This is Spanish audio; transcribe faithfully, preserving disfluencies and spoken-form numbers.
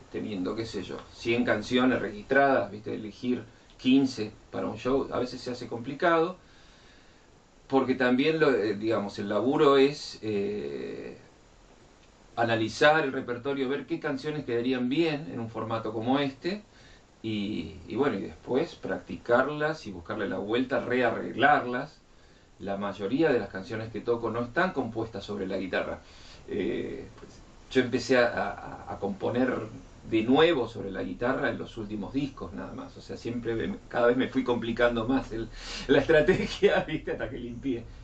teniendo, qué sé yo, cien canciones registradas, ¿viste? Elegir quince para un show a veces se hace complicado, porque también, lo, eh, digamos, el laburo es eh, analizar el repertorio, ver qué canciones quedarían bien en un formato como este, y, y bueno, y después practicarlas y buscarle la vuelta, rearreglarlas. La mayoría de las canciones que toco no están compuestas sobre la guitarra. Eh, yo empecé a, a, a componer de nuevo sobre la guitarra en los últimos discos nada más. O sea, siempre, cada vez me fui complicando más el, la estrategia, ¿viste? Hasta que limpié.